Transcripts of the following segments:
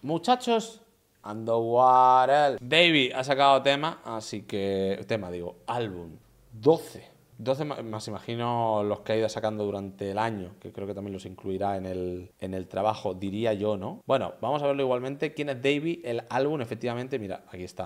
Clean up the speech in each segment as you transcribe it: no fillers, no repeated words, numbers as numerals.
Muchachos, Underwater. Davey ha sacado tema, así que... álbum. 12 más imagino los que ha ido sacando durante el año, que creo que también los incluirá en el trabajo, diría yo, ¿no? Bueno, vamos a verlo igualmente. ¿Quién es Davey? El álbum, efectivamente, mira, aquí está.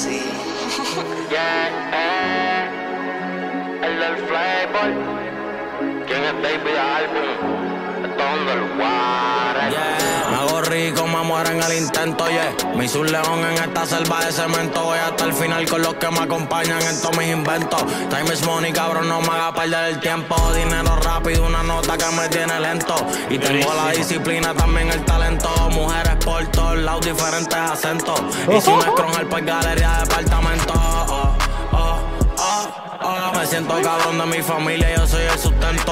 El del Playboy. ¿Quién es Davey? Álbum. Underwater. Me hago rico, me muero en el intento, yeah. Me hice un león en esta selva de cemento. Voy hasta el final con los que me acompañan en todos mis inventos. Time is money, cabrón, no me haga perder el tiempo. Dinero rápido, una nota que me tiene lento. Y tengo la disciplina, también el talento. Mujeres por todos lados, diferentes acentos. Y si me escronja pues galería de departamento. Me siento cabrón de mi familia, yo soy el sustento.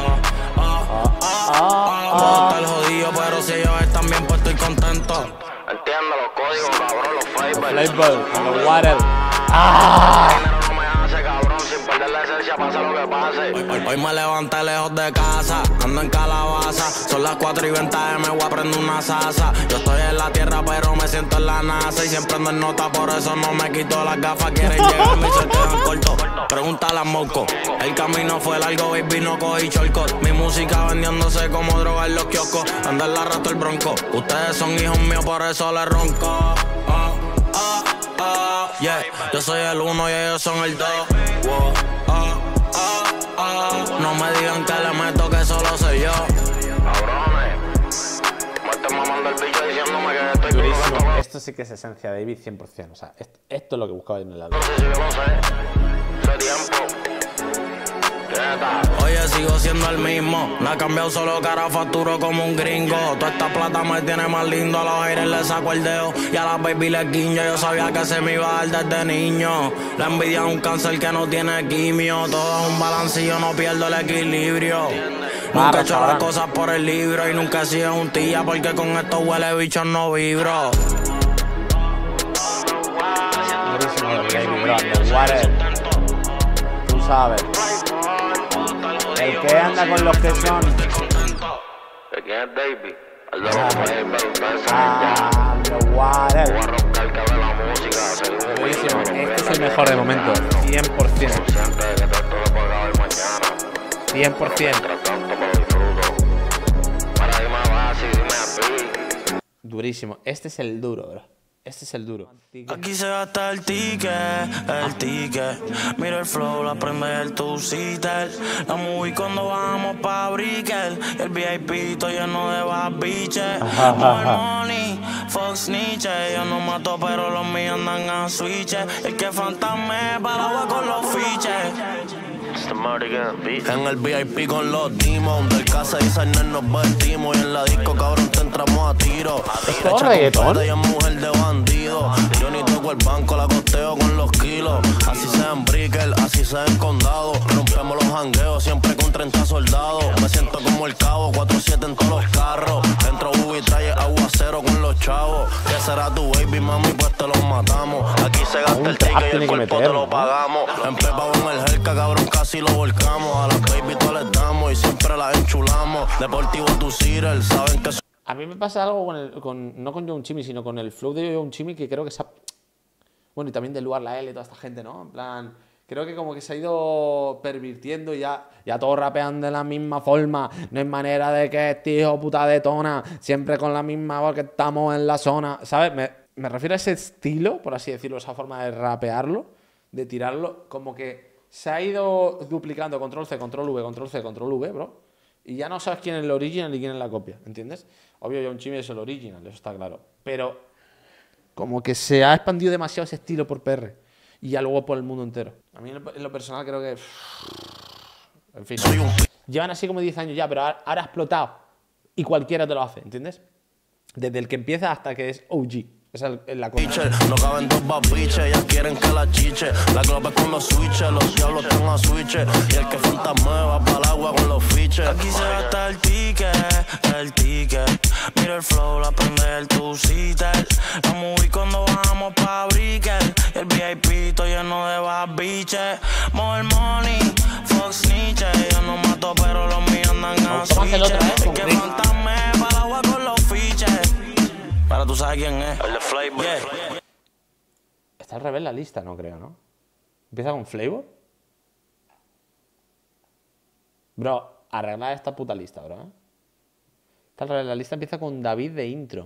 Puedo estar jodido, pero si ellos están bien, pues estoy contento. Entiendo los códigos, cabrón, los Playboy, Underwater. No me hace, cabrón, sin perder la esencia, pasa lo que pase. Hoy me levanté lejos de casa, ando en calabaza. Son las 4:20 me voy a prender una sasa. Yo estoy en la tierra, pero me siento en la NASA. Y siempre ando en nota, por eso no me quito las gafas. Quieren llegar y se quedan cortos. Pregúntale a Moco. El camino fue largo, baby, no cogí shortcut. Mi música vendiéndose como droga en los kioscos. Anda en la rato el bronco. Ustedes son hijos míos, por eso les ronco. Yeah, yo soy el 1 y ellos son el 2. No me digan que le meto, que solo soy yo. Cabrones, me están mamando el bicho diciéndome que estoy Durísimo. Esto sí que es esencia de David 100%. O sea, esto es lo que buscaba en el álbum. No sé si yo lo sé. Hace tiempo. Oye, sigo siendo el mismo. No ha cambiado, solo cara facturo como un gringo. Toda esta plata me tiene más lindo. A los aires le saco el dedo y a las baby les guiño. Yo sabía que se me iba a dar desde niño. La envidia es un cáncer que no tiene quimio. Todo es un balance y yo no pierdo el equilibrio. Nunca he hecho las cosas por el libro y nunca he sido un tía, porque con estos huele bichos no vibro. Tú sabes. El que anda con los que son. ¿Quién es Davey? El de los Underwater. Voy a roncar que ve la música. Buenísimo. Este es el mejor de momento. 100%. Consciente de que esto lo puedo acabar mañana. 100%. Mientras tanto me lo disfruto. Para dime base y dime a ti. Durísimo. Este es el duro, bro. Este es el duro. Aquí se gasta el ticket, el ticket. Mira el flow, la prende el two-seater. La movie cuando vamos pa' Brickell. El VIP todo lleno de babiches. More money, Fox Nietzsche. Yo no mato, pero los míos andan a switch. El que fantasme pa' la agua con los fiches. En el VIP con los demons. Del casa designer nos vestimos. Y en la disco, cabrón, te entramos a tiro. ¿Esto es reggaetón? Ella es mujer de bandido. Yo ni toco el banco, la costeo con los kilos. Así sea en Brickell, así sea en Condado. Rompemos los jangueos siempre con 30 soldados. Me siento como el cabo, 4-7 en todos los carros. Dentro Ubi trae aguacero con los chavos. ¿Qué será tu baby, mami? Pues te los matamos. Aquí se gasta el ticket y el cuerpo te lo pagamos. En Pepa con el Jerka, cabrón, casi lo volcamos. A las baby todas les damos y siempre las enchulamos. Deportivo tu Cyril, saben que... A mí me pasa algo no con Young Chimmy, sino con el flow de Young Chimmy, que creo que se ha... Bueno, y también de Luar La L y toda esta gente, ¿no? En plan, creo que como que se ha ido pervirtiendo y ya todos rapean de la misma forma. No hay manera de que este hijo puta detona, siempre con la misma voz que estamos en la zona, ¿sabes? Me refiero a ese estilo, por así decirlo, esa forma de rapearlo, de tirarlo, como que se ha ido duplicando Control-C, Control-V, Control-C, Control-V, bro. Y ya no sabes quién es el original y quién es la copia, ¿entiendes? Obvio, Young Chimmy es el original, eso está claro. Pero como que se ha expandido demasiado ese estilo por PR. Y ya luego por el mundo entero. A mí en lo personal creo que... En fin. Llevan así como 10 años ya, pero ahora ha explotado. Y cualquiera te lo hace, ¿entiendes? Desde el que empieza hasta que es OG. Esa es la cosa. No caben dos babiches, ellas quieren que la chiche. La globe con los switches, los diablos están a switches. Y el que fantasma va para el agua con los fiches. Aquí se gasta el ticket, el ticket. Mira el flow, la prende el two-seater. La movie cuando vamos pa' Brickell. Y el VIP todo lleno de babiches. More money, Fox Nietzsche. Yo no mato, pero los míos andan a switches. El que fantasma va para el agua con los fiches. Para tú sabes quién es. El de Flavor. Está al revés la lista, no creo, ¿no? ¿Empieza con Flavor? Bro, arregla esta puta lista, bro, ¿eh? Está al revés, la lista empieza con David de intro.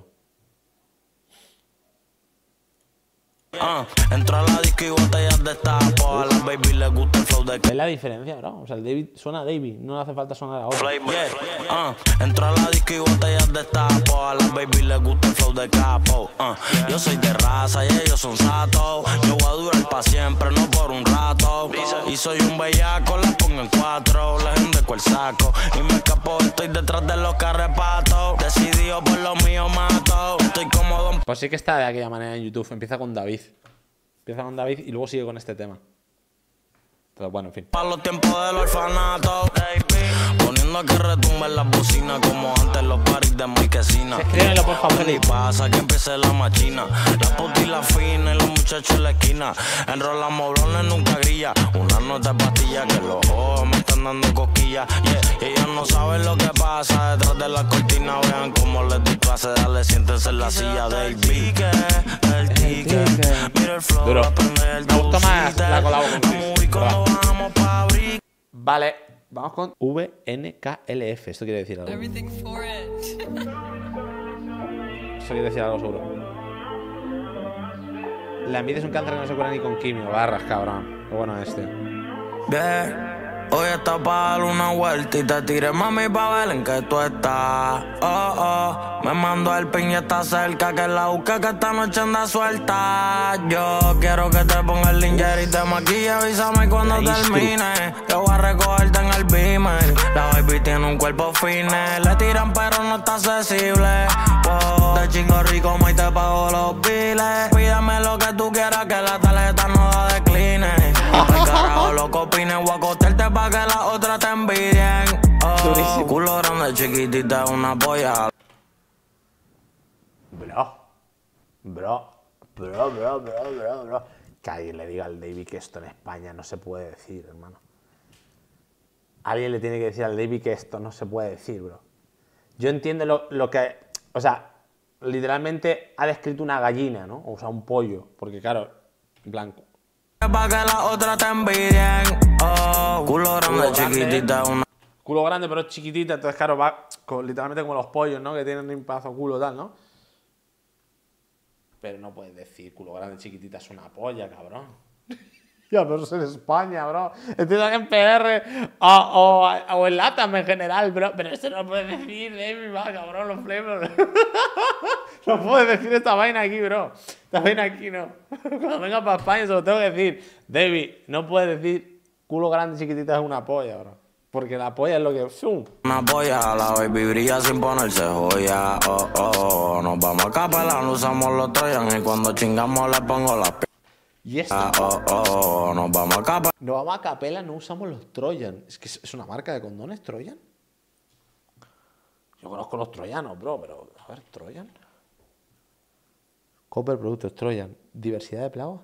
Entra a la disco y botellas de tapo. A las baby les gusta el flow de ¿Ves la diferencia, bro? O sea, el David suena a David, no le hace falta sonar a otro. Entra a la disco y botellas de tapo. A las baby les gusta el flow de capo. Yo soy de raza y ellos son satos. Yo voy a durar pa' siempre, no por un rato. Y soy un bellaco, les pongo en 4. Les endeco el saco y me escapo. Estoy detrás de los carrepatos. Decidido por lo mío mato. Estoy cómodo. Pues sí que está de aquella manera en YouTube. Empieza con David. Empieza con David y luego sigue con este tema. Pero bueno, en fin. Para los tiempos del orfanato, poniendo que retumben las bocinas como antes los paris de marquesina. Escríbelo, por favor. Y pasa que empiece la machina. La puta y la fina y los muchachos en la esquina. Enrolamos blones, nunca grilla. Una nota de pastilla que los ojos me están dando cosquillas. Y ellos no saben lo que pasa detrás de la cortina. Vean cómo les doy clase. Dale, siéntense en la silla del pique. El ticket. Mira el flow. Duro. Me gustó más la colabo con Chris. Vale, vamos con VNKLF. Esto quiere decir algo. Esto quiere decir algo seguro. La envidia es un cáncer que no se cura ni con quimio. Barras, cabrón. Qué bueno este. Hoy está para dar una vuelta y te tiré, mami, pa' ver en que tú estás. Me mandó el pin y está cerca, que la busque que esta noche anda suelta. Yo quiero que te ponga el linger y te maquille, avísame cuando termine. Yo voy a recogerte en el Beamer. La baby tiene un cuerpo fine, le tiran pero no está accesible. Te chingo rico, ma, y te pago los biles. Pídeme lo que tú quieras, que la tarjeta no da decline. Al carajo lo que opines, voy a acostarte pa' que las otras te envidien. Culo grande, chiquitita, una polla. Bro. Que alguien le diga al David que esto en España no se puede decir, hermano. Alguien le tiene que decir al David que esto no se puede decir, bro. Yo entiendo lo que... O sea, literalmente ha descrito una gallina, ¿no? O sea, un pollo. Porque, claro, blanco. Pa' que las otras te envidien. Culo grande, chiquitita, una... Culo grande, pero chiquitita. Entonces, claro, va literalmente como los pollos, ¿no? Que tienen un pedazo de culo tal, ¿no? Pero no puedes decir culo grande, chiquitita es una polla, cabrón. Ya, pero eso es en España, bro. Entiendo que en PR o en LATAM en general, bro. Pero eso no puedes decir, David, va, cabrón, los flavors. No puedes decir esta vaina aquí, bro. Esta vaina aquí no. Cuando venga para España se lo tengo que decir. David, no puedes decir culo grande, chiquitita es una polla, bro. Porque la polla es lo que... ¡Fum! Una polla, la baby brilla sin ponerse joya. Nos vamos a capelar, no usamos los Troyan. Y cuando chingamos le pongo las p... Y esto... nos vamos a capelar. Nos vamos a capela, no usamos los Troyan. Es que es una marca de condones, Troyan. Yo conozco los troyanos, bro, pero... A ver, Troyan. Copper Productos, Troyan. Diversidad de plagas.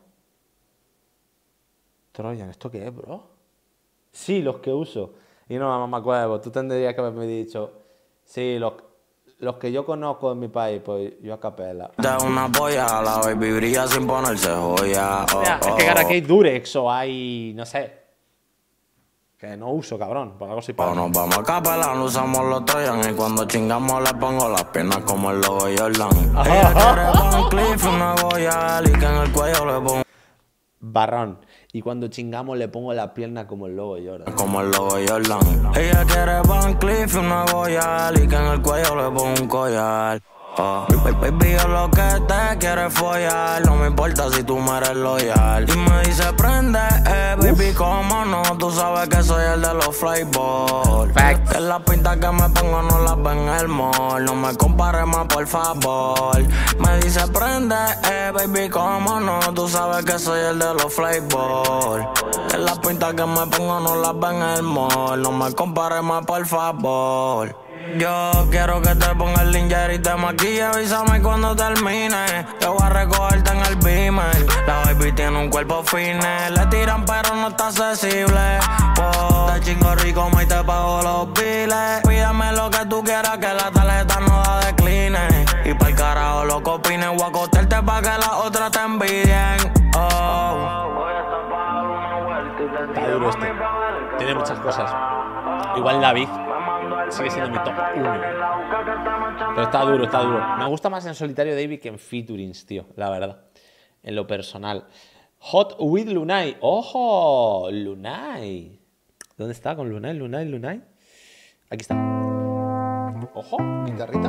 Troyan, ¿esto qué es, bro? Sí, los que uso. Y no me acuerdo, tú tendrías que haberme dicho, sí, los que yo conozco en mi país, pues yo a capela. De una polla, la baby brilla sin ponerse joya. Es que claro, aquí hay Durex o hay, no sé, que no uso, cabrón, por algo soy padre. Nos vamos a capela, no usamos los Troyan. Y cuando chingamos le pongo las piernas como el logo Jordan. Ella quiere Van Cleef, una Goya, y que en el cuello le pongo... Barrón. Y cuando chingamos le pongo la pierna como el logo Jordan. Como el logo Jordan. Ella quiere Van Cleef y una Goya, y que en el cuello le pongo un collar. Baby, yo lo que te quiero es follar. No me importa si tú me eres loyal. Y me dice prende, baby, cómo no. Tú sabes que soy el de los flavor. Que las pintas que me pongo no las ven en el mall. No me compares más, por favor. Me dice prende, baby, cómo no. Tú sabes que soy el de los flavor. Que las pintas que me pongo no las ven en el mall. No me compares más, por favor. Yo quiero que te ponga el linger y te maquille, avísame cuando termine. Yo voy a recogerte en el Beamer. La baby tiene un cuerpo fine, le tiran pero no está accesible. Te chingo rico, ma, y te pago los biles. Pídame lo que tú quieras, que la tarjeta no da decline. Y pa'l carajo lo lo que opines, voy a acostarte pa' que las otras te envidien. Oh. Está duro este. Tiene muchas cosas. Igual David sigue siendo mi top 1. Pero está duro, está duro. Me gusta más en solitario David que en featurings, tío, la verdad. En lo personal. Hot with Lunay. ¡Ojo! Lunay. ¿Dónde está con Lunay? Lunay. Aquí está. Ojo, guitarrita.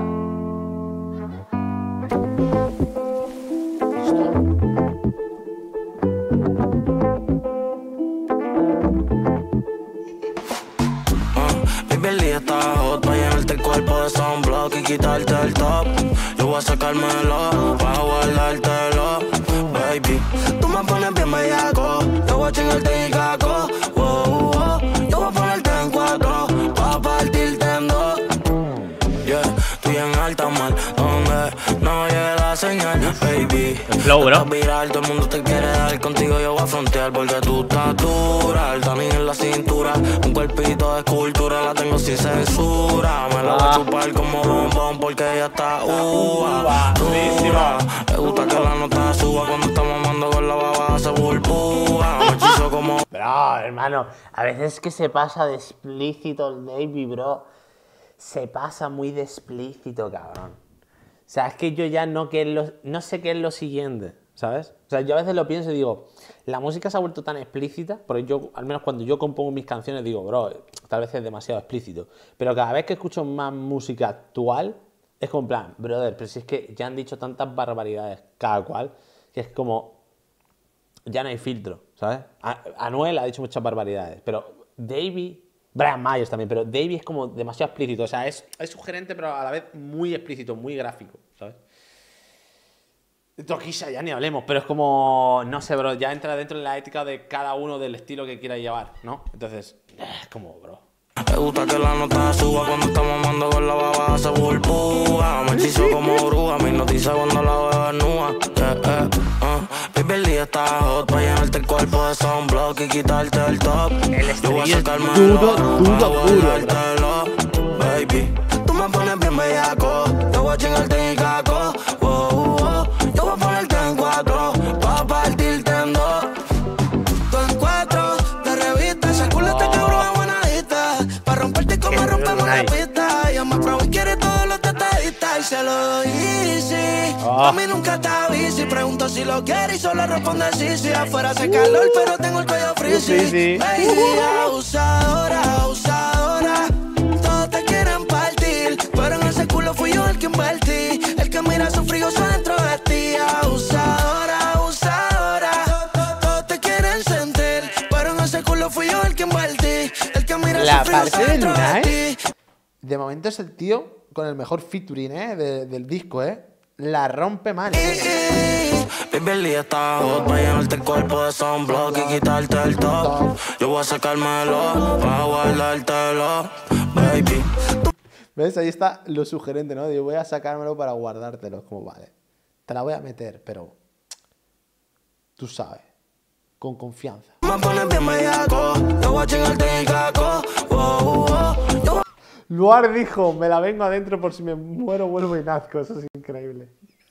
Baby, el día está hot, pa' llenarte el cuerpo de sunblock y quitarte el top. Yo voy a sacármelo, pa' guardártelo. Baby, tú me pones bien bellaco, yo voy a chingarte y caco. Yo voy a ponerte en 4, pa' partirte en 2. Yeah, estoy en alta mar, donde no llega la señal, baby. El flow, bro. Estás viral, todo el mundo te quiere dar, contigo yo voy a frontear porque tú estás dura. El también en la cintura, un cuerpito de escultura, la tengo sin censura. Me la voy a chupar como bombón porque ella está dura. Me gusta que la nota suba cuando estamos mamando con la baba se burbuja. Me hechizo como... Bro, hermano, a veces que se pasa de explícito el Davey, bro. Se pasa muy de explícito, cabrón. O sea, es que yo ya no sé qué es lo siguiente, ¿sabes? O sea, yo a veces lo pienso y digo, la música se ha vuelto tan explícita, porque yo, al menos cuando yo compongo mis canciones, digo, bro, tal vez es demasiado explícito. Pero cada vez que escucho más música actual, es como en plan, brother, pero si es que ya han dicho tantas barbaridades cada cual, que es como, ya no hay filtro, ¿sabes? Anuel ha dicho muchas barbaridades, pero Davey... Brian Myers también, pero Davey es como demasiado explícito. O sea, es sugerente, pero a la vez muy explícito, muy gráfico, ¿sabes? Toquilla ya ni hablemos, pero es como... No sé, bro, ya entra dentro de la ética de cada uno del estilo que quiera llevar, ¿no? Entonces, es como, bro... Me gusta que la nota suba cuando estamos mamando con la baba se burbuja. Me hechizo como bruja, me hipnotiza cuando la veo desnuda. Baby, el día está hot, pa' llenarte el cuerpo de sunblock y quitarte el top. Yo voy a sacármelo, duro. Baby, tú me pones bien bellaco, yo voy a chingarte y caco. Yo voy a ponerte en 4, pa' partirte en 2. Tú en 4, de revista, ese culo te cabrón a buenadita. Pa' romperte como rompemos la pista. Yo me pruebo y quiere todos los detallistas. Y se lo doy, sí. A mí nunca está bici. Pregunto si lo quiere y solo responde sí. Si afuera hace calor, pero tengo el cuello frizzy. Baby, abusadora. Todos te quieren partir, pero en ese culo fui yo el que invertí. El que mira su frigoso dentro de ti. Abusadora. Todos te quieren sentir, pero en ese culo fui yo el que invertí. El que mira La su frigoso parte de dentro de Lunay, ti. de momento es el tío con el mejor featuring, del disco, La rompe mal. Baby, el día está hot, pa' llenarte el cuerpo de sunblock y quitarte el top. Yo voy a sacármelo, pa' guardártelo, baby. ¿Ves? Ahí está lo sugerente, ¿no? Yo voy a sacármelo para guardártelo. Como, vale, te la voy a meter, pero tú sabes, con confianza. Me pones bien bellaco, yo voy a chingarte y caco. Luar dijo, me la vengo adentro por si me muero, vuelvo y nazco. Eso es increíble.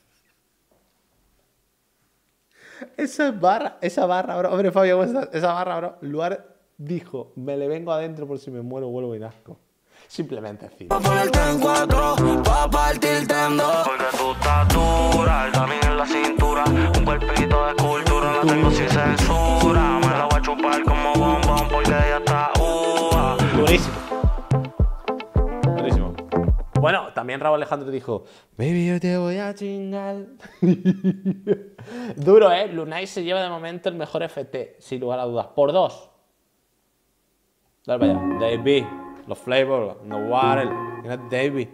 Esa barra, bro. Hombre, Fabio, ¿cómo estás? Esa barra, bro. Luar dijo, me le vengo adentro por si me muero, vuelvo y nazco. Simplemente así. Pa' ponerte en 4, pa' partirte en 2. Porque tú estás dura, el también en la cintura. Un cuerpito de escultura, la tengo sin censura. Me la voy a chupar como bombón porque ella está Durísimo. Durísimo. Bueno, también Raúl Alejandro dijo, baby, yo te voy a chingar. Duro, Lunay se lleva de momento el mejor FT, sin lugar a dudas. Por 2. Dale para allá. Davey, los flavors, no water, mira Davey.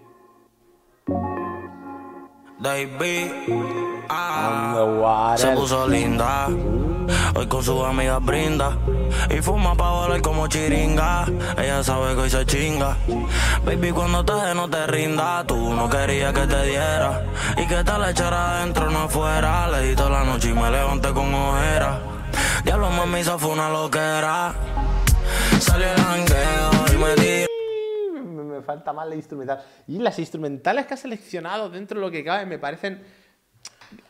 Davey, Underwater. se puso linda. Hoy con sus amigas brinda y fuma pa' volar como chiringa. Ella sabe que hoy se chinga. Baby, cuando te no te rinda. Tú no querías que te diera y que te la echara adentro, no afuera. Le di toda la noche y me levanté con ojera. Diablo, mami, eso fue una loquera. Salió el jangueo y me tiró. Me falta más la instrumental. Y las instrumentales que has seleccionado dentro de lo que cabe me parecen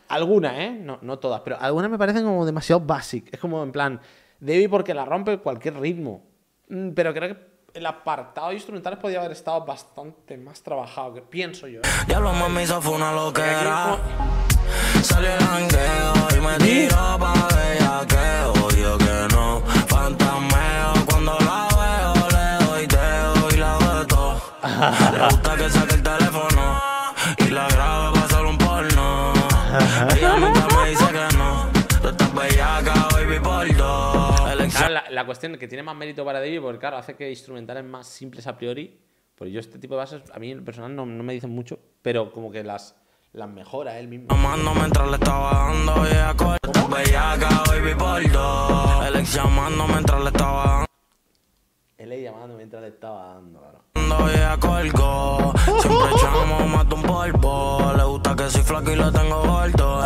Algunas, ¿eh? No todas, pero algunas me parecen como demasiado basic. Es como en plan, Davey porque la rompe cualquier ritmo. Pero creo que el apartado de instrumentales podría haber estado bastante más trabajado, que pienso yo. Diablo, mami, eso fue una loquera. Salió el jangueo y me tiró pa' bellaqueo. Yo que no fantasmeo. Cuando la veo le doy teo y la hago de todo. Le gusta que saque el teléfono y la grabe para hacer un porno. Ella nunca me dice que no. Tú estás bellaca, baby, por dos. Claro, la cuestión es que tiene más mérito para Davey porque, claro, hace que instrumentales más simples a priori. Pues yo este tipo de bases, a mí en personal no me dicen mucho, pero como que las mejora él mismo. Llamando mientras le estaba dando y ella corta. Bellaca, baby, por dos. El ex llamando mientras le estaba dando. Él llamando mientras le estaba dando, claro. Y ella colgó. Siempre echamos, mato un polvo. Le gusta que soy flaco y lo tengo gordo.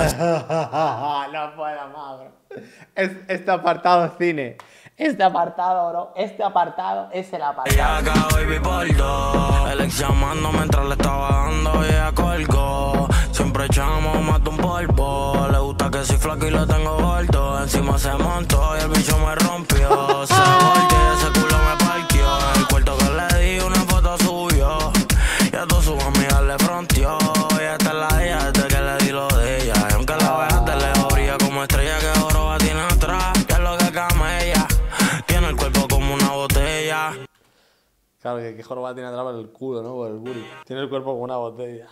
No puedo más, bro. Este apartado cine. Este apartado, bro. Este apartado es el apartado. Bellaca, baby, por dos. El ex llamando mientras le estaba dando y ella colgó. Siempre echamos, mato un polvo. Le gusta que soy flaco y lo tengo gordo. Encima se montó y el bicho me rompió. Se volteó y ese culo me parqueó. El cuarto que le di una foto subió. Y a todas sus amigas le fronteó. Y esta es la de ella desde que le di lo de ella. Y aunque la veas de lejos brilla como estrella que oro va tiene atrás. Que es lo que camella. Tiene el cuerpo como una botella. Claro, que joroba tiene atrás por el culo, ¿no? Por el booty. Tiene el cuerpo como una botella.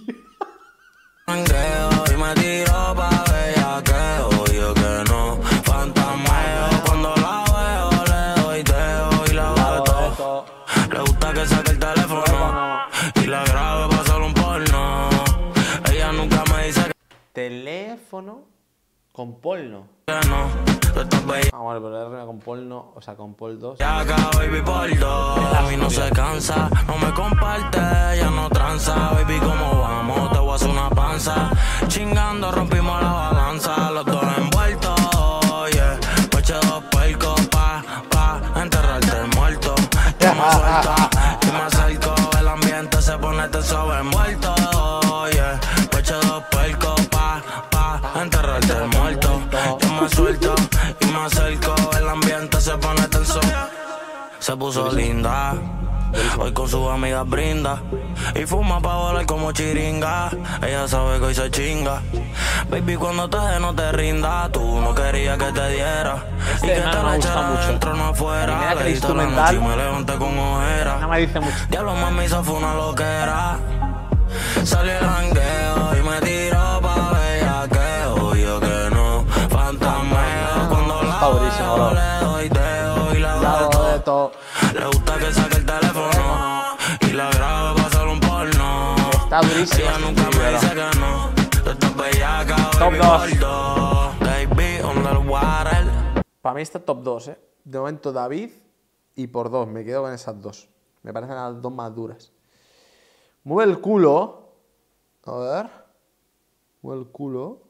Y me tiro pa' bellaqueo. Yo que no fantasmeo. Cuando la veo le doy teo y la hago de todo. Le gusta que saque el teléfono y la grabe para hacer un porno. Ella nunca me dice que Teléfono con porno. no. Tú estás bella. Ah, bueno, pero R con porno, o sea, con pol 2. Bellaca, baby, por dos. A mí no se cansa, no me comparte, ella no tranza. Baby, ¿cómo vamos? Te voy a hacer una panza. Chingando, rompimos la balanza. Los dos envueltos, yeah. Coche dos puercos, pa' enterrarte muerto. Yo me suelto y me acerco. El ambiente se pone tenso envuelto, yeah. Coche dos puercos, pa' enterrarte muerto. Yo me suelto y me acerco. El ambiente se pone tenso. Se puso linda. Hoy con sus amigas brinda y fuma pa' volar como chiringa. Ella sabe que hoy se chinga. Baby, cuando te dé no te rinda. Tú no querías que te diera y que te la echara adentro, no afuera. Le diste la noche y me levanté con ojera. No me dice mucho. Diablo, mami, eso fue una loquera. Salió el jangueo y me tiró pa' bellaqueo. Yo que no fantasmeo. Cuando la buenísimo, veo bro. le doy teo y la hago de todo. Le gusta que saque el teléfono y la grabe para hacer un porno. Está durísimo. Ella nunca me dice que no. Tú estás bellaca, Top baby, 2. por dos. Baby, underwater. Para mí está top 2, ¿eh? De momento David y por 2. Me quedo con esas dos. Me parecen las dos más duras. Mueve el culo. A ver. Mueve el culo.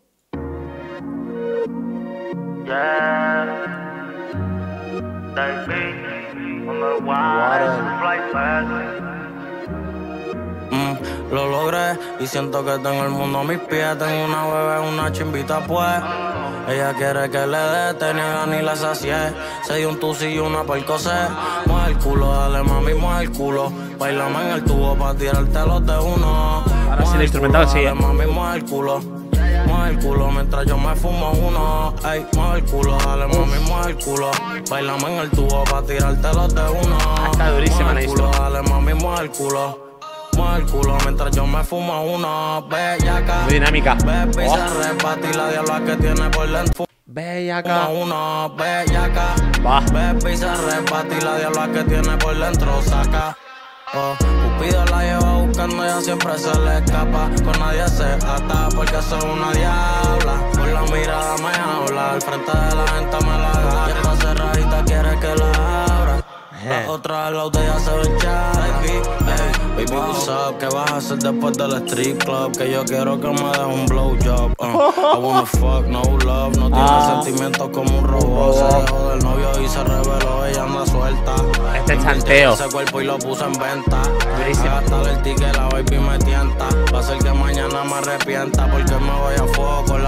Lo logré y siento que tengo el mundo a mis pies. Tengo una bebé, una chimbita pues. Ella quiere que le dé, tenía ni la sacié. Se dio un tusi y una percocé. Mueve el culo, dale mami, mueve el culo. Bailame en el tubo pa' tirarte los de uno. Ahora sí, el instrumental sí, dale mami, mueve el culo. Mueve el culo mientras yo me fumo uno. Ey, mueve el culo, dale mami, mueve el culo. Bailame en el tubo pa' tirarte los de uno. Está durísima la Mueve el culo, dale mami, mueve el culo. Mueve el culo mientras yo me fumo uno. Bellaca. Muy dinámica. Baby, se reparte y la diabla que tiene por dentro. Bellaca. Fumo uno, bellaca. Va. Baby, se reparte y la diabla que tiene por dentro saca. Oh, Cupido la lleva buscando, ella siempre se le escapa. Con nadie se ata porque soy una diabla. Por la mirada me habla, al frente de la gente me la agarra. Y esta cerradita quiere que la abra. La otra la botella se ve baby, what's up? ¿Qué vas a hacer después del street club? Que yo quiero que me des un blowjob. I wanna fuck, no love. No tiene sentimientos como un robot. Se dejó del novio y se reveló. Ella anda suelta. Este chanteo. Ese cuerpo y lo puse en venta. Durísimo. A gastar el ticket, la baby me tienta. Va a ser que mañana me arrepienta porque me voy a fuego con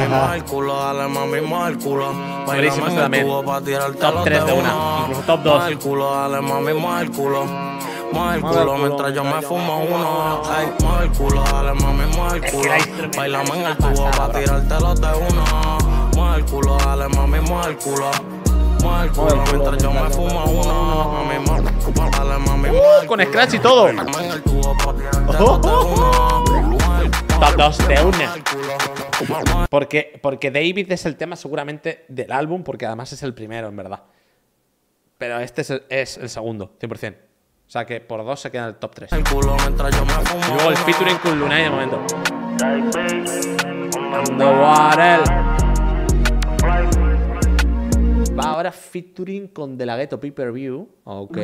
mueve el culo, dale mami, mueve el culo. Buenísimo este también. Top 3 de una, incluso top 2. Mueve el culo, dale mami, mueve el culo. Mueve el culo mientras yo me fumo uno. Ay, mueve el culo, dale mami, mueve el culo. Bailamos en el tubo pa' tirarte los de uno. Mueve el culo, dale mami, mueve el culo. Mueve el culo mientras yo me fumo uno. Mami, mueve el culo, dale mami, mueve el Con culo. scratch y todo. Bailamos en el tubo pa' tirarte los de uno. Top 2 de una. Porque David es el tema seguramente del álbum, porque además es el primero, en verdad. Pero este es el segundo, 100%. O sea que por 2 se queda en el top 3. El culo mientras yo me fumo Y luego el uno. featuring con Lunay de momento. Underwater. Va ahora featuring con De La Ghetto Pay-Per-View. Ok.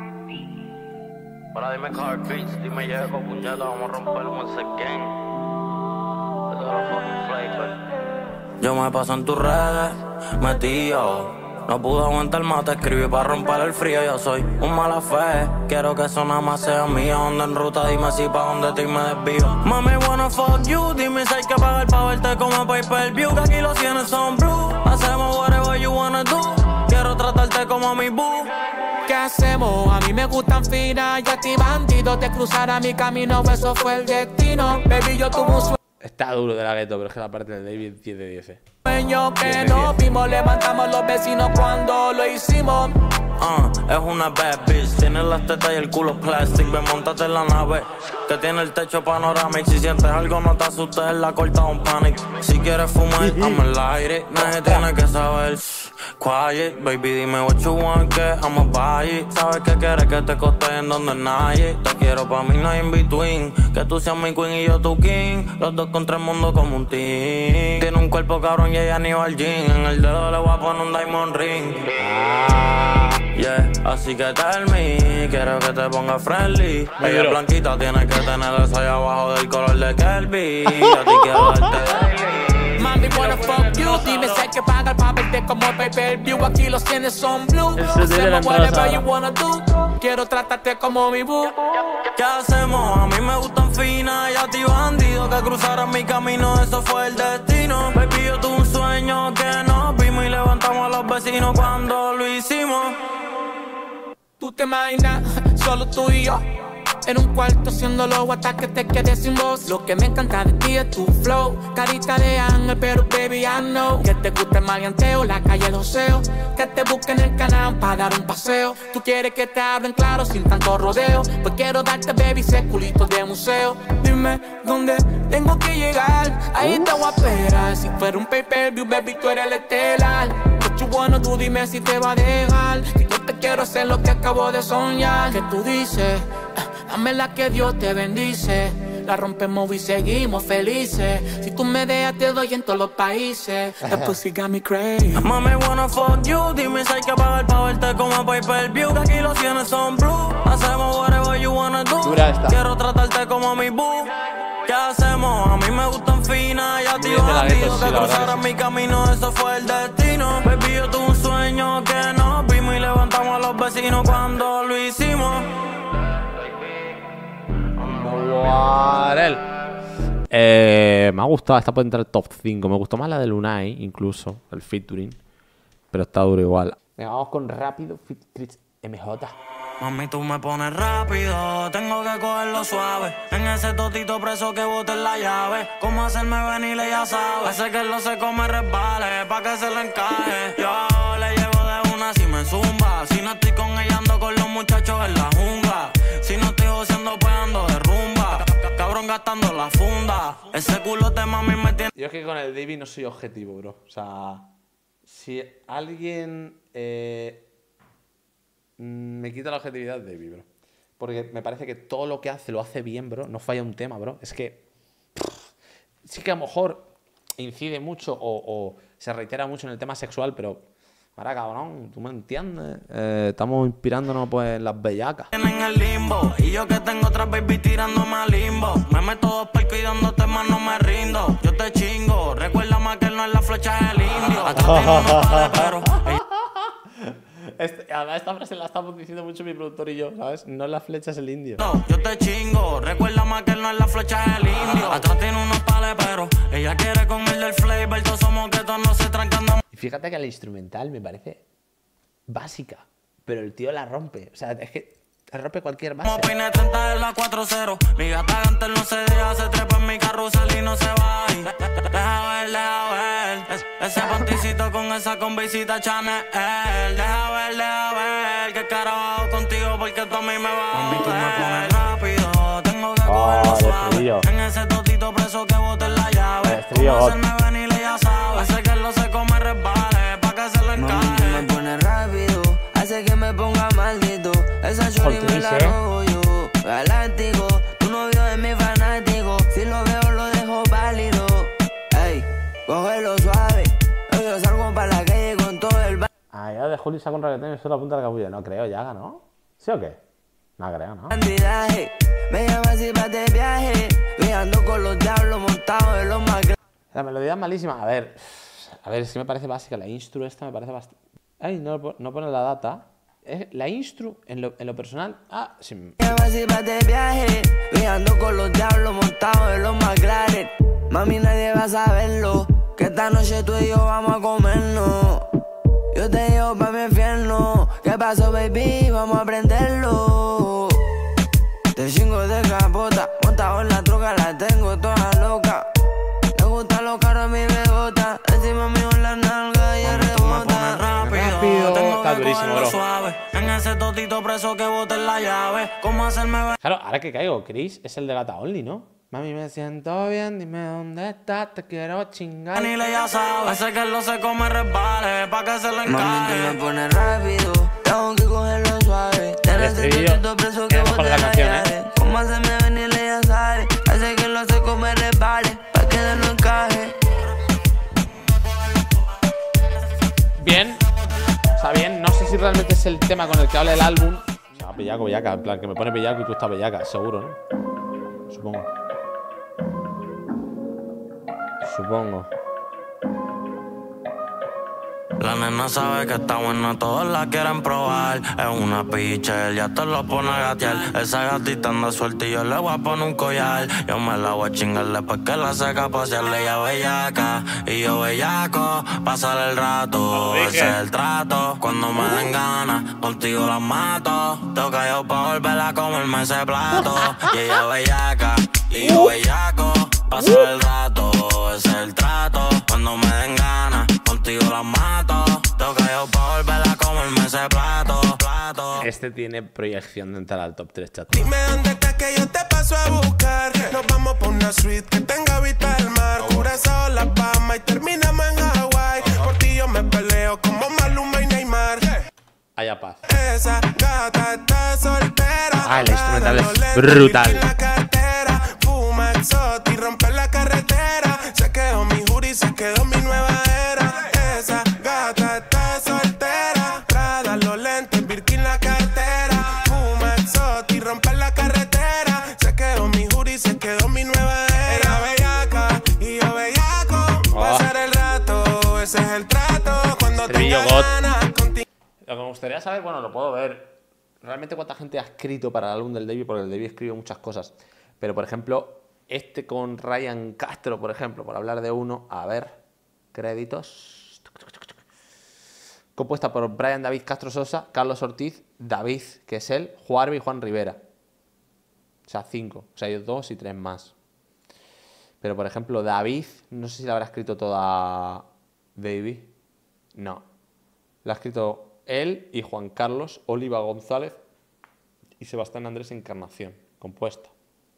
Ahora dime Car Beats, dime Llego, puñeta, vamos a romper once again. Yo me paso en tus redes, metido. No pude aguantar más, te escribí para romper el frío. Yo soy un mala fe, quiero que eso nada más sea mío. Ando en ruta, dime si pa' dónde estoy me desvío. Mami, wanna fuck you, dime si hay que pagar pa' verte como pay-per-view. Que aquí los cienes son blue, hacemos whatever you wanna do. Quiero tratarte como mi boo. ¿Qué hacemos? A mí me gustan finas y a ti bandido. Te cruzará mi camino, eso fue el destino. Baby, yo tuve un Está duro De La Ghetto, pero es que la parte de David 10 de 10. sueño que nos vimos. Levantamos los vecinos cuando lo hicimos. Es una bad bitch, tiene las tetas y el culo plastic. Ven, montate en la nave, que tiene el techo panoramic. Si sientes algo no te asustes, es la corta un panic. Si quieres fumar, I'm el aire, nadie tiene que saber. Quiet, baby, dime what you want, que I'm a buy it. Sabes que quieres que te coste en donde nadie. Te quiero pa' mí, no hay in between. Que tú seas mi queen y yo tu king. Los dos contra el mundo como un team. Tiene un cuerpo cabrón y ella ni va al gym. En el dedo le voy a poner un diamond ring. Yeah, así que tell me, quiero que te pongas friendly. Ella es blanquita, tiene que tener eso allá abajo del color de Kelby. A ti quiero darte daily. Mami, wanna fuck you. Dime si hay que pagar pa' verte como pay-per-view. Aquí los tienes son blue. Ese es de la Hacemos whatever entrada. you wanna do. Quiero tratarte como mi boo. ¿Qué hacemos? A mí me gustan finas y a ti bandido. Que cruzaran mi camino, eso fue el destino. Baby, yo tuve un sueño que nos vimos y levantamos a los vecinos cuando lo hicimos. Tú te imaginas, solo tú y yo en un cuarto haciéndolo hasta que te quedes sin voz. Lo que me encanta de ti es tu flow, carita de ángel, pero baby I know que te gusta el maleanteo, la calle, el joseo. Que te busquen en el canal para dar un paseo. Tú quieres que te hablen claro sin tanto rodeo. Pues quiero darte baby ese culito de museo. Dime dónde tengo que llegar, ahí te voy a esperar. Si fuera un pay-per-view baby tú eres el estelar. What you wanna do, dime si te va a dejar. Que yo te quiero hacer lo que acabo de soñar. Que tú dices, dame la que Dios te bendice. La rompemos y seguimos felices. Si tú me dejas te doy en todos los países. The pussy got me crazy. Mami, wanna fuck you, dime si hay que pagar pa' verte como pay-per-view. Que aquí los cienes son blue, hacemos whatever you wanna do. Dura esta. Quiero tratarte como mi boo. ¿Qué hacemos? A mí me gustan finas y a ti Bien De La Ghetto, bandido. sí, Que la verdad cruzaran que sí. mi camino, eso fue el destino. Baby, yo tuve un sueño que nos vimos y levantamos a los vecinos cuando lo hicimos. Me ha gustado, esta puede entrar al top 5. Me gustó más la de Lunay, incluso, el featuring. Pero está duro igual. Venga, vamos con Rápido Fit Chris MJ. Mami, tú me pones rápido, tengo que cogerlo suave. En ese totito preso que bote la llave. Cómo hacerme venir, ella sabe. Hace que lo seco me resbale, pa' que se le encaje. Yo le llevo de una si me zumba. Si no estoy con ella, ando con los muchachos en la jungla. Si no estoy joseando, pues ando de rumba. Cabrón gastando la funda. Ese culo de mami me tiene. Yo es que con el David no soy objetivo, bro. O sea, si alguien me quita la objetividad de David, bro. Porque me parece que todo lo que hace lo hace bien, bro. No falla un tema, bro. Es que sí que a lo mejor incide mucho o se reitera mucho en el tema sexual, pero ahora, cabrón, tú me entiendes. Estamos inspirándonos pues en las bellacas. En el limbo. Y yo que tengo otras baby tirándome al limbo. Me meto dos percos y dándote más no me rindo. Yo te chingo. Recuerda más que él no es la flecha del indio. Atrás tiene unos pares, pero Además, esta frase la estamos diciendo mucho mi productor y yo, ¿sabes? No la flecha es el indio. no, yo te chingo. Recuerda más que él no es la flecha del indio. Atrás tiene unos pares, pero ella quiere con el del flavor. fíjate que la instrumental me parece básica, pero el tío la rompe. O sea, es que rompe cualquier base. Como peine 30 en la 4-0. Mi gata antes no se deja, se trepa en mi carrusel y no se va. Deja ver. Ese panticito con esa convisita Chanel. Deja ver. Que carajo contigo porque tú a mí me vas a ver. Tú me pones rápido, tengo que cogerlo suave. En ese totito preso que bote la llave. Como hacerme venir ya sabe. Hace que lo seco me resbale, pa' que se le encaje. Tú me pones rápido, hace que me ponga maldito. Esa chori me la robo yo. Galáctico, tu novio es mi fanático. Si lo veo lo dejo válido. Ey, cógelo suave. Yo salgo para la calle con todo el Ah, ya de Juli saca un reggaetón y solo apunta al capullo. No creo, ya ganó. ¿Sí o qué? No creo, ¿no? bandidaje. Me llama así para este viaje. Viajando con los diablos montados en los más grandes. La melodía es malísima. A ver, es que me parece básica. La instru esta me parece bastante... Ay, no pone la data. La instru, en lo personal... Ah, sí. Me llama así para este viaje. Viajando con los diablos montados en los más grandes. Mami, nadie va a saberlo. Que esta noche tú y yo vamos a comernos. Yo te llevo pa' mi infierno. ¿Qué pasó, baby? Vamos a prenderlo. Te chingo de capota, montado en la troca, la tengo toda loca. Le gustan los carros, mi bebota. Encima mío en la nalga y el rebota. Rápido, tengo está que durísimo, cogerlo bro. suave. En ese totito preso que bote la llave. ¿Cómo hacerme venir? Claro, ahora que caigo, Chris es el de Gata Only, ¿no? Mami, me siento bien, dime dónde estás, te quiero chingar. Ni le ya sabe, hace que lo seco me resbale, pa' que se le Mami, tú encaje. me pones rápido, tengo que cogerlo suave. Tienes el estribillo totito preso que es mejor bote de la la canción, llave. ¿Cómo hacerme venir ya sabe? Hace que lo seco me resbale, pa' que no encaje. Bien, o sea, bien, no sé si realmente es el tema con el que habla el álbum. O sea, bellaca, en plan, que me pone bellaco y tú estás bellaca, seguro, ¿no? Supongo. La nena sabe que está buena, todos la quieren probar. Es una pitcher, ya te lo pone a gatear. Esa gatita anda suelta y yo le voy a poner un collar. Yo me la voy a chingar después que la seca pa' hacerle ya bellaca. Y yo bellaco, pasar el rato, ese es el trato. Cuando me den ganas, contigo las mato. Tengo callado pa' volver a comerme ese plato. Y ella bellaca, y yo bellaco, pasar el rato, ese es el trato. Cuando me den ganas, contigo las mato. Tengo callado pa' volver a comerme ese plato. Este tiene proyección de entrar al top 3, chat. Dime dónde estás que yo te paso a buscar. Nos vamos por una suite que tenga vista al mar. Curazao, La Palma y terminamos en Hawái. Por ti yo me peleo como Maluma y Neymar. Haya paz. Esa gata está soltera. Ah, el instrumental es brutal. Fuma exotic y rompe la carretera. Se quedó mi jury, se quedó mi nueva era. Esa gata está soltera. Prada, los lentes, Birkin, la cartera. Fuma exotic y rompe la carretera. Se quedó mi jury, se quedó mi nueva era. Ella bellaca y yo bellaco. Pasar el rato, ese es el trato. Cuando Estribillo tenga God. ganas contigo. Lo que me gustaría saber, bueno, lo puedo ver. Realmente cuánta gente ha escrito para el álbum del David, porque el David escribe muchas cosas. Pero, por ejemplo, este con Ryan Castro, por ejemplo, por hablar de uno, a ver, créditos. Compuesta por Brian David Castro Sosa, Carlos Ortiz, David, que es él, Juarbe y Juan Rivera. O sea, 5. O sea, hay 2 y 3 más. Pero, por ejemplo, David, no sé si la habrá escrito toda David. No. La ha escrito él y Juan Carlos, Oliva González y Sebastián Andrés Encarnación, compuesta.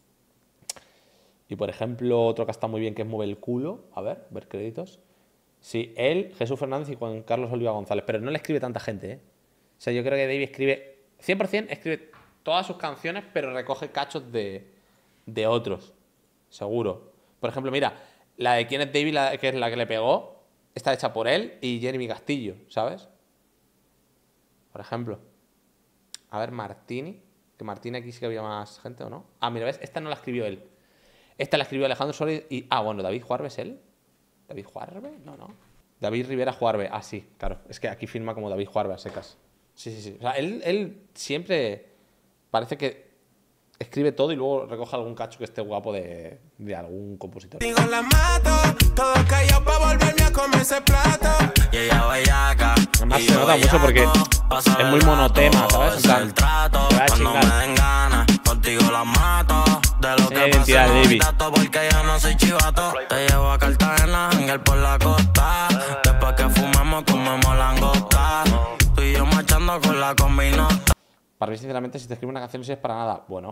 Y por ejemplo, otro que está muy bien, que es Mueve el culo. A ver créditos. Sí, él, Jesús Fernández y Juan Carlos Oliva González. Pero no le escribe tanta gente, ¿eh? O sea, yo creo que David escribe... 100% escribe todas sus canciones, pero recoge cachos de otros. Seguro. Por ejemplo, mira, la de quién es David, que es la que le pegó, está hecha por él y Jeremy Castillo, ¿sabes? Por ejemplo. A ver, Martini. Que Martini aquí sí que había más gente, ¿o no? Ah, mira, ¿ves? Esta no la escribió él. Esta la escribió Alejandro Suárez y... Ah, bueno, ¿David Juarbe es él? ¿David Juarbe? No. David Rivera Juarbe. Ah, sí, claro. Es que aquí firma como David Juarbe a secas. Sí. O sea, él siempre parece que escribe todo y luego recoge algún cacho que esté guapo de algún compositor. Digo la mato, todo callado pa' volverme a comer ese plato. Y ella además se nota mucho porque es muy monotema, ¿sabes? En plan, te va a chingar. Contigo la mato. De lo que identidad de Davey. Porque yo no soy chivato. Te llevo a Cartagena, Ángel por la costa. Después que fumemos, comemos langosta. Tú y yo marchando con la combinota. Para mí, sinceramente, si te escribo una canción no sirves para nada. Bueno,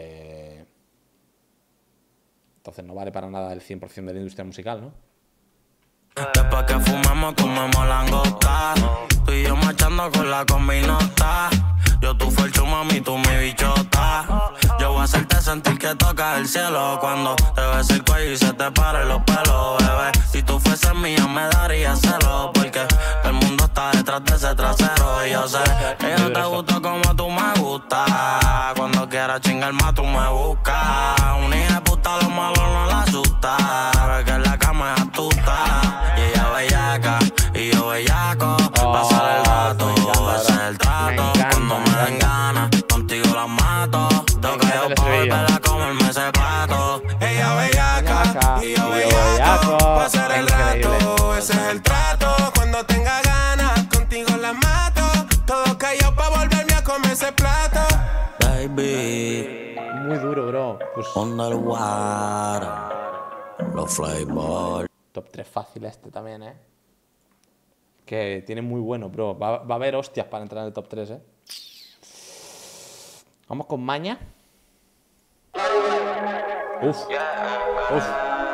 entonces no vale para nada el 100% de la industria musical, ¿no? Después que fumemos, comemos langosta. Tú y yo marchando con la combinota. Yo tu forcho, mami, tú mi bichota. Yo voy a hacerte sentir que tocas el cielo cuando te ves el cuello y se te paren los pelos, bebé. Si tú fueses mía me daría celo porque el mundo está detrás de ese trasero. Y yo sé que yo te gusto como tú me gustas. Cuando quieras chingar más tú me buscas. Un hija de puta lo malo no la asusta. Ve que en la cama es astuta. Y ella bellaca y yo bellaco. Pasar el rato, ese es el trato. Cuando me den ganas, contigo la mato. Toca yo pa' volver a comerme ese plato. Ella bellaca y yo bellaco. Pasar el rato, ese es el trato. Cuando tenga ganas, contigo la mato. Todo cayó pa' volverme a comer ese plato. Baby, Muy duro, bro. Pues underwater, los flavors. top 3 fácil este también, ¿eh? Que tiene muy bueno, bro. Va a haber hostias para entrar en el top 3, ¿eh? Vamos con Maña. Uf. Uf.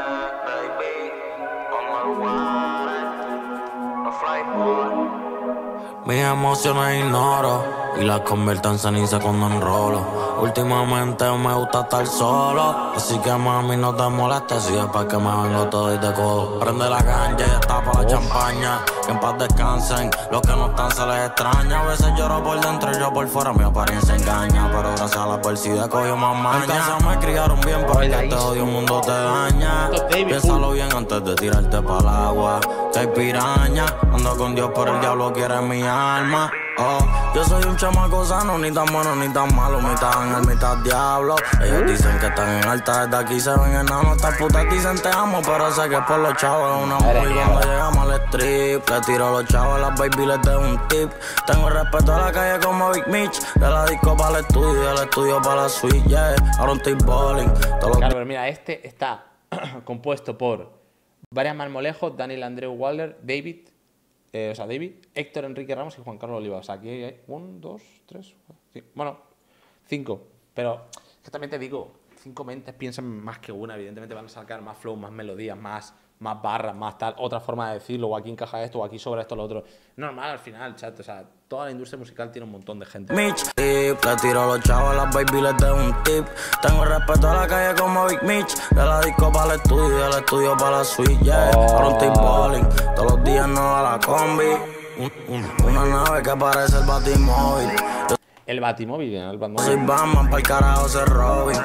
Mis emociones ignoro y las convierto en ceniza cuando enrolo. Últimamente me gusta estar solo, así que mami no te molestes si es para que me vengo todo y te codo. Prende la ganja y destapa la champaña, que en paz descansen, los que no están se les extraña. A veces lloro por dentro y yo por fuera, mi apariencia engaña, pero gracias a la adversidad cogió más maña. En casa me criaron bien porque este odio mundo te daña. Piénsalo bien antes de tirarte pa'l agua, que hay piraña. Ando con Dios pero el diablo quiere mi alma. Oh, yo soy un chamaco sano, ni tan bueno ni tan malo, mitad ángel, mitad diablo. Ellos dicen que están en alta, desde aquí se ven enanos. Estas putas dicen te amo, pero sé que es por los chavos. Es una movie cuando llegamos al strip, le tiro a los chavos, a las baby les dejo un tip. Tengo respeto a la calle como Big Mitch, de la disco para el estudio, del estudio para la suite, yeah. Ahora un tip bowling. Claro, pero mira, este está compuesto por Brian Marmolejo, Daniel Andreu Waller, David, Héctor Enrique Ramos y Juan Carlos Oliva. O sea, aquí hay 1, 2, 3, 4, bueno, 5. Pero que también te digo, 5 mentes piensan más que una. Evidentemente van a sacar más flow, más melodías, más barras, más tal, otra forma de decirlo, o aquí encaja esto, o aquí sobra esto, lo otro. Normal al final, chat. O sea, toda la industria musical tiene un montón de gente. Mitch, le tiro a los chavos, a las baby les dejo un tip. Tengo respeto a la calle como Big Mitch, de la disco para el estudio, del estudio para la suite, yeah. Ahora un tip bowling, todos los días no a la combi. Una nave que parece el Batimóvil. El Batimóvil, el Batmóvil. Soy Batman, pa'l carajo ser Robin.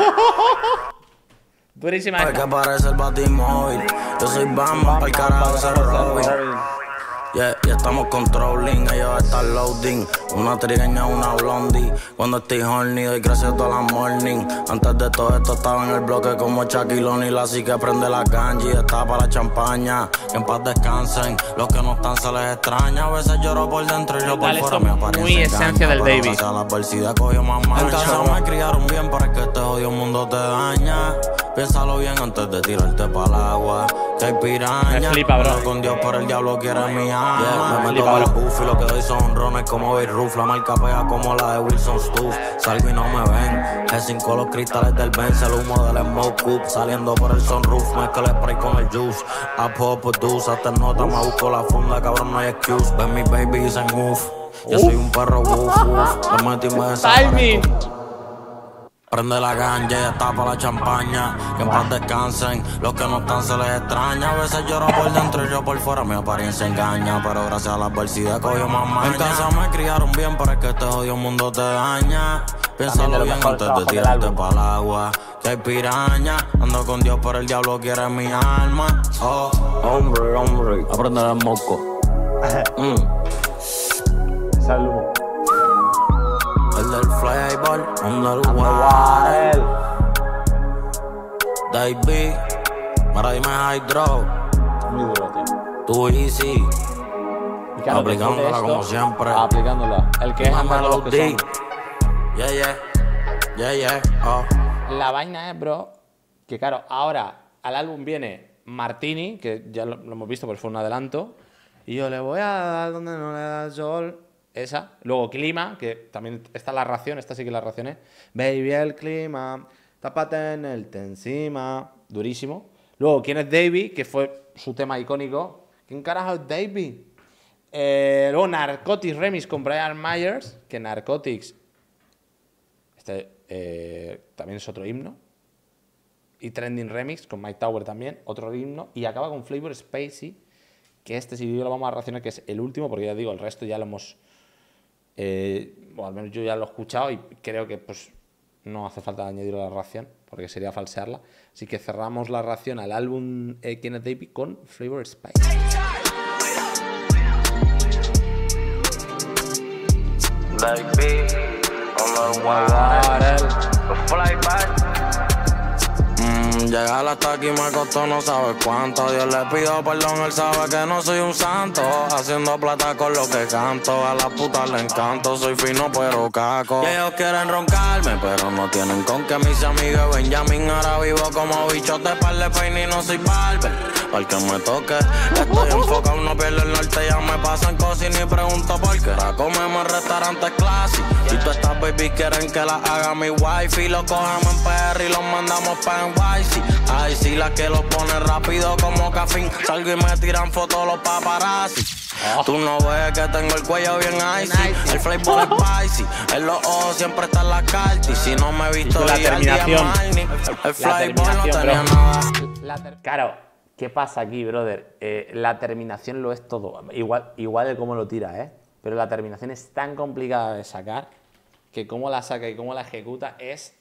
Durísima Que esta. parece el Batimóvil. Yo soy Batman, pa'l carajo ser Robin. Yeah, ya estamos controlling, ellos están loading. Una trigueña, una blondie. Cuando estoy horny, doy gracias toda la morning. Antes de todo esto estaba en el bloque como Shaquille O'Neal. Así que prende la ganja y destapa la champaña. Que en paz descansen, los que no están se les extraña. A veces lloro por dentro y yo por fuera, mi apariencia muy esencia del Davey. Gracias a la adversidad cogió más maña. En casa me criaron bien para que este odio mundo te daña. Piénsalo bien antes de tirarte pa'l agua, que hay piraña. Me flipa, bro. Ando con Dios pero el diablo quiere mi alma. Yeah, me meto los buff y lo que doy son honrones como Beirut. La marca pega como la de Wilson Stuff. Salgo y no me ven, G5 los cristales del Benz. El humo del smoke cup saliendo por el sunroof. Mezcla el spray con el juice, I pop produce. Hasta el nota me busco la funda, cabrón no hay excuse. Ven mi baby dicen move, yo soy un perro woof woof. Me metí y me desaparezco. Prende la ganja y destapa la champaña, que en paz descansen, los que no están se les extraña. A veces lloro por dentro y yo por fuera, mi apariencia engaña, pero gracias a la adversidad cogió más maña. En casa me criaron bien, pero es que este jodido mundo te daña. Piénsalo bien antes de tirarte pa'l agua, que hay piraña. Ando con Dios pero el diablo quiere mi alma. Oh, hombre, a prender el moco. Salud. El del flavor, underwater. Davey, para dime hydro. Muy duro, tío. Too easy. Y claro, después de aplicándola esto, como siempre. aplicándola. El que es Una más lo que son. Yeah, oh. La vaina es, bro, que claro, ahora al álbum viene Martini, que ya lo hemos visto porque fue un adelanto, y yo le voy a dar donde no le da el sol, esa. Luego Clima, que también está la ración, esta sí que la racioné. Baby, el clima, tápate en el te encima, durísimo. Luego, ¿quién es Davey? Que fue su tema icónico. ¿Quién carajo es Davey? Luego Narcotics Remix con Brian Myers, que Narcotics también es otro himno. Y Trending Remix con Mike Tower también, otro himno. Y acaba con Flavor Spacey, que este sí lo vamos a racionar, que es el último, porque ya digo, el resto ya lo hemos... o al menos yo ya lo he escuchado y creo que pues no hace falta añadirlo a la ración, porque sería falsearla. Así que cerramos la ración al álbum Kenneth Davey con Flavor Spacey. Baby, on the water, fly back. Llegar hasta aquí me costó no sabes cuánto. Dios le pido perdón, él sabe que no soy un santo. Haciendo plata con lo que canto. A las putas le encanto, soy fino pero caco. Y ellos quieren roncarme, pero no tienen con que mis amigos Benjamin. Ahora vivo como bichos de par de peine y no soy barber. Para el que me toque, estoy enfocado, no pierdo el norte. Ya me pasan cosas y ni pregunto por qué. Para comerme en restaurantes classy. Y tú estas baby quieren que la haga mi wifi. Lo cogemos en PR y los mandamos pa' NYC. Ay, sí, la que lo pone rápido como cafín. Salgo y me tiran fotos los paparazzi. Tú no ves que tengo el cuello bien icy. El flavor es spicy. En los ojos siempre está la carta. Y si no me he visto la día al día terminación. Marnie. El flavor no tenía bro. nada. Claro, ¿qué pasa aquí, brother? La terminación lo es todo. Igual de cómo lo tira, ¿eh? Pero la terminación es tan complicada de sacar que cómo la saca y cómo la ejecuta es...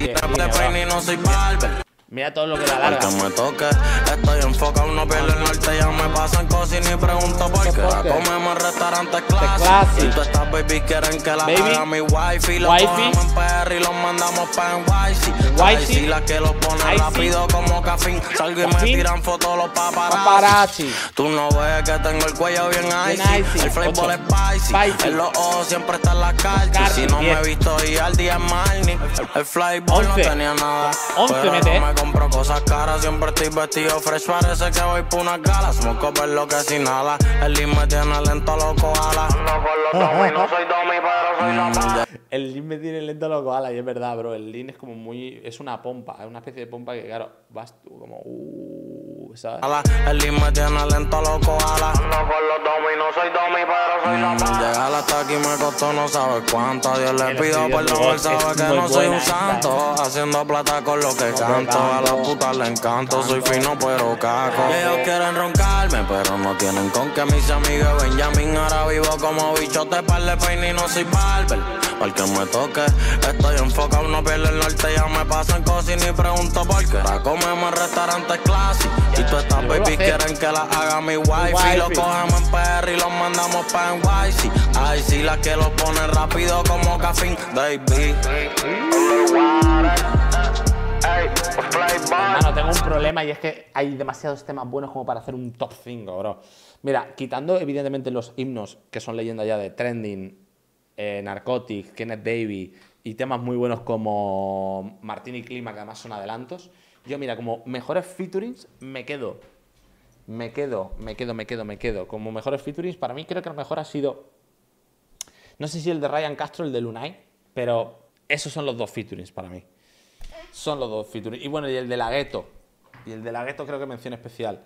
No soy barber. Mira todo lo que la Al larga. que me toque, estoy enfocado, no pierdo el norte. Ya me pasan cosas y ni pregunto por qué. La comemos en restaurantes classy. Y tú estas baby quieren que la haga mi wifi. Lo cogemos en PR y los mandamos pa' NYC. Ay, sí, la que lo pone rápido como cafín. Salgo y me tiran fotos los paparazzi. Tú no ves que tengo el cuello bien icy. El flavor es spicy. En los ojos siempre están las cartas. Si no me he visto y al día es Marnie. El flavor no tenía nada. 11 mete. Compro cosas caras, siempre estoy vestido fresh. Parece que voy por unas galas. Moco ver lo que sin nada. El lean me tiene lento, loco, ala. No con los domi, no soy domi, pero soy la mala. El lean me tiene lento lo koala, y es verdad, bro. El lean es como muy... Es una pompa, es una especie de pompa que, claro, vas tú como... ¿sabes? El lean me tiene lento, loco, ala. No con los domi, no soy domi, pero soy la mala. Llegar hasta aquí me costó no sabes cuánto. Dios le Los pido vídeos perdón, de él sabe voz que es no muy soy un buena santo. Haciendo plata con lo que canto. A las putas le encanto, soy fino pero caco. Y ellos quieren roncarme, pero no tienen con que mis amigos Benjamin. Ahora vivo como bichos de par de peine y no soy barber. Para el que me toque, estoy enfocado, no pierdo el norte. Ya me pasan cosas y ni pregunto por qué. La comemos en restaurantes classy. Y tú estas baby quieren que la haga mi wifi. Lo cogemos en PR y los mandamos pa' NYC. Ay, sí, la que lo pone rápido como cafín. Baby. Hermano, tengo un problema y es que hay demasiados temas buenos como para hacer un top 5, bro. Mira, quitando evidentemente los himnos que son leyenda ya de Trending, Narcotics, Kenneth Davey y temas muy buenos como Martini Clima, que además son adelantos. Yo, mira, como mejores featurings me quedo. Como mejores featurings, para mí creo que el mejor ha sido... No sé si el de Ryan Castro, el de Lunay, pero esos son los dos featurings para mí. Son los dos featurings. Y bueno, y el de la Ghetto. Y el de la Ghetto creo que mención especial.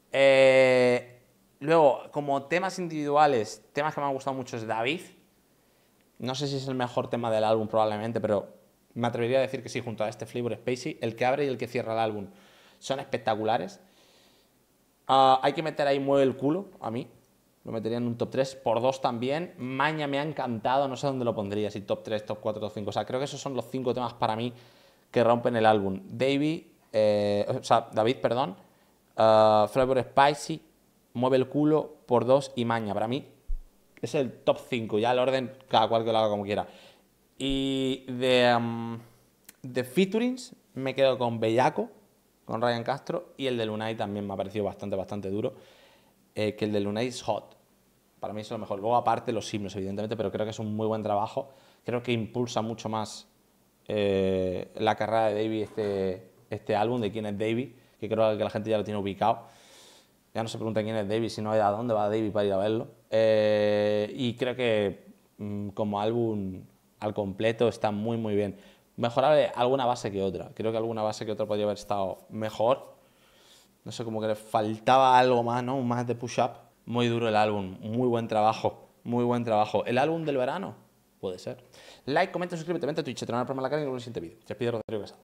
Luego, como temas individuales, temas que me han gustado mucho es David. No sé si es el mejor tema del álbum probablemente, pero me atrevería a decir que sí, junto a este Flavor Spacey. El que abre y el que cierra el álbum son espectaculares. Hay que meter ahí Mueve el culo, a mí. Lo metería en un top 3, por 2 también. Maña me ha encantado, no sé dónde lo pondría, si top 3, top 4, top 5. O sea, creo que esos son los 5 temas para mí que rompen el álbum. David, perdón. Flavor Spicy, Mueve el culo, por 2 y Maña. Para mí es el top 5, ya el orden cada cual que lo haga como quiera. Y de featurings me quedo con Bellaco, con Ryan Castro, y el de Lunay también me ha parecido bastante duro. Que el de Lunay es hot. para mí eso es lo mejor. Luego aparte los himnos, evidentemente, pero creo que es un muy buen trabajo. Creo que impulsa mucho más la carrera de Davey este álbum de quién es Davey, que creo que la gente ya lo tiene ubicado. Ya no se pregunta quién es Davey, sino a dónde va Davey para ir a verlo. Y creo que como álbum al completo está muy muy bien. Mejorable alguna base que otra. Creo que alguna base que otra podría haber estado mejor. No sé, como que le faltaba algo más, ¿no? Más de push-up. Muy duro el álbum, muy buen trabajo, muy buen trabajo. ¿El álbum del verano? Puede ser. Like, comenta, suscríbete, vente a Twitch, te van a probar la cara y luego en el siguiente vídeo. Se despide Rodrigo Quesada.